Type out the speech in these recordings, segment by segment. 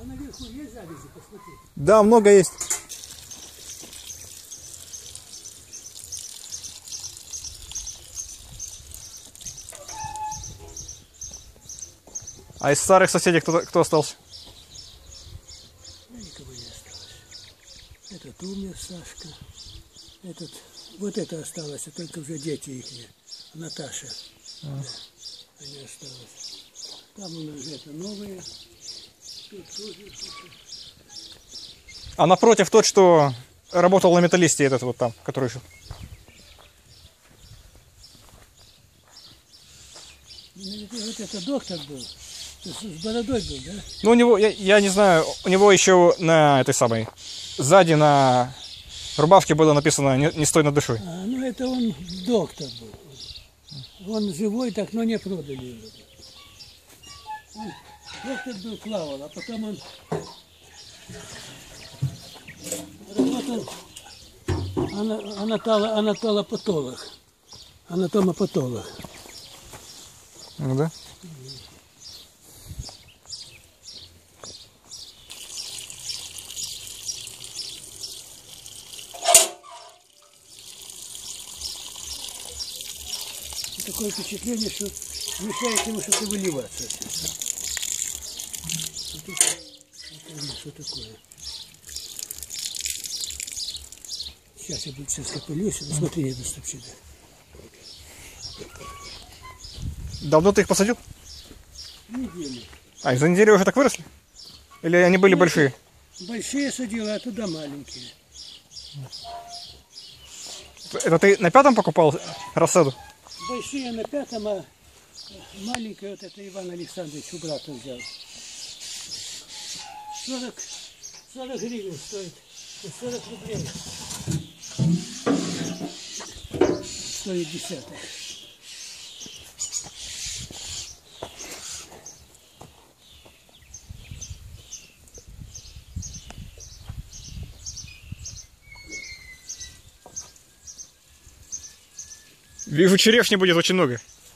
А наверху есть завязи, посмотри. Да, много есть. А из старых соседей кто остался? Никого не осталось. Этот умер, Сашка. Вот это осталось, а только уже дети их. Наташа. Да, они осталось. Там у нас это новые. Тут тоже. А напротив тот, что работал на металлисте, этот вот там, который жил. Вот это доктор был. С бородой был, да? Ну, у него, я не знаю, у него еще на этой самой, сзади на рубашке было написано «Не стой над душой». Ну это он доктор был. Он живой, так, но не продали его. Доктор был плавал, а потом он работал анатолопатолог. Анатомопатолог. Ну да. Такое впечатление, что мешает ему что-то выливаться. Что такое? Сейчас я буду скопылюсь. Смотри, не доступ сюда. Давно ты их посадил? Неделю. А, из-за недели уже так выросли? Или они были большие? Большие садила, а туда маленькие. Это ты на 5-м покупал рассаду? Большие на 5-м, а маленькие вот это Иван Александрович у брата взял. 40 гривен стоит. 40 рублей. Стоит десяток. Вижу, черешни будет очень много.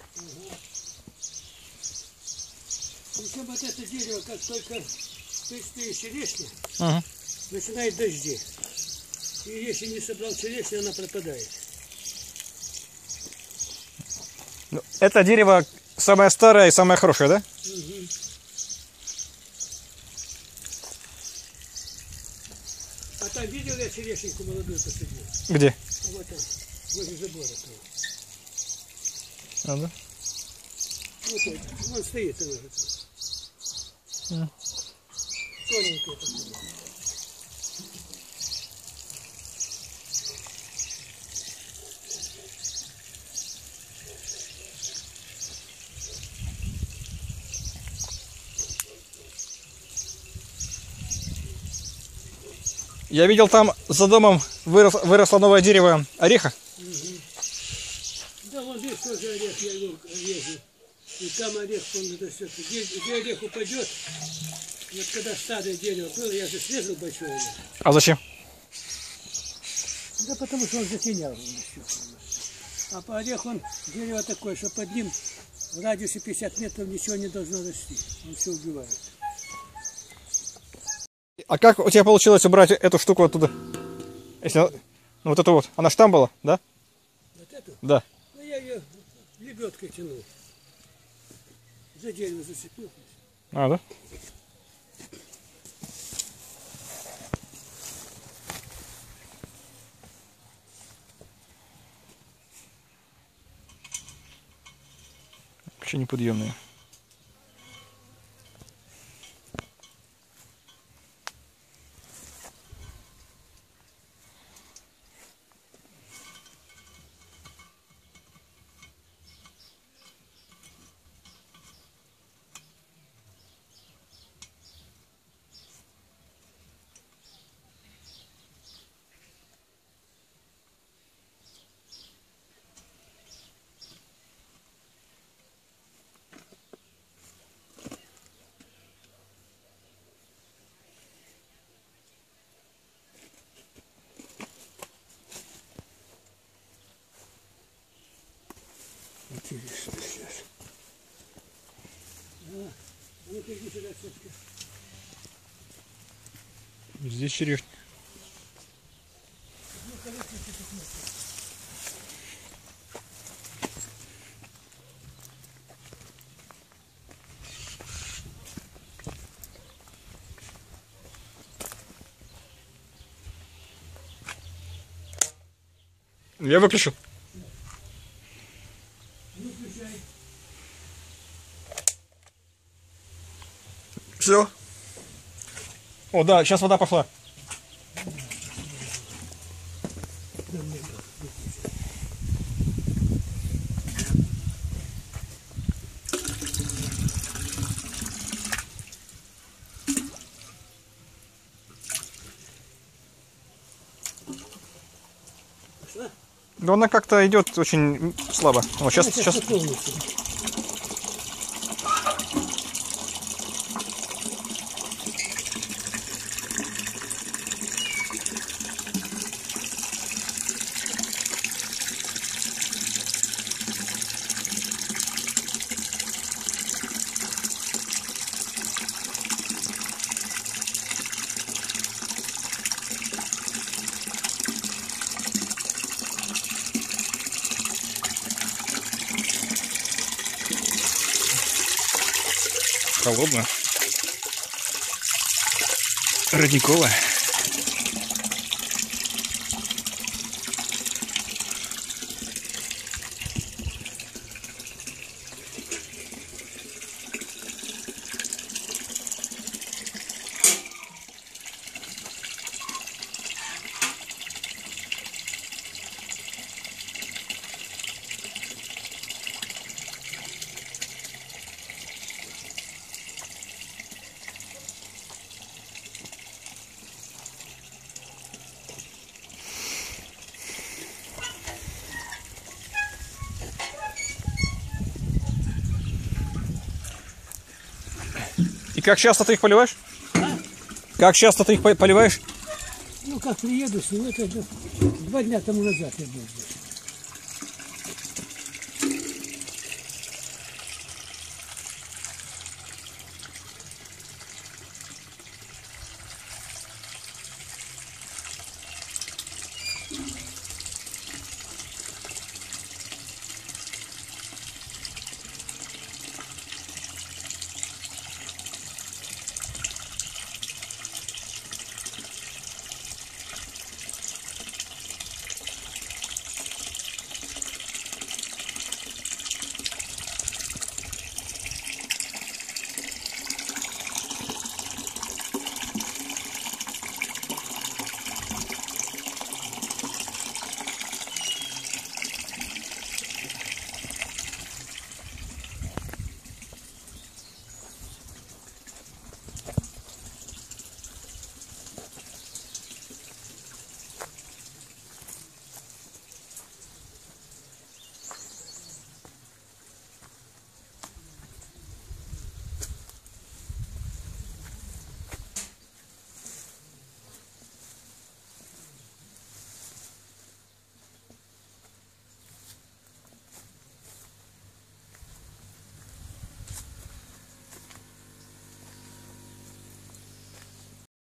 Причем вот это дерево, как только пышные черешни, Ага. начинает дожди. И если не собрал черешню, она пропадает. Ну, это дерево самое старое и самое хорошее, да? Угу. А там видел я черешеньку молодую посадил? Где? Вот там, возле забора. А, да? Вот он стоит. Тоненькая такая. Я видел, там за домом выросло новое дерево ореха. Угу. Да, вот здесь тоже орех я режу. И там орех, он растет. Где орех упадет, вот когда старое дерево было, я же срезал большой орех. А зачем? Да потому что он затенял. А по ореху он дерево такое, что под ним в радиусе 50 метров ничего не должно расти. Он все убивает. А как у тебя получилось убрать эту штуку оттуда? Если, ну, вот эту вот. Она ж там была, да? Вот эту? Да. Ну я ее лебедкой тянул. За дерево зацепил. А, да? Вообще неподъемные. Здесь черешня. Я выключу. Все. О, да, сейчас вода пошла. Но она как-то идет очень слабо. Вот сейчас. Холодно. Родниковая. И как часто ты их поливаешь? А? Как часто ты их поливаешь? Ну, как приеду, это 2 дня тому назад я был здесь.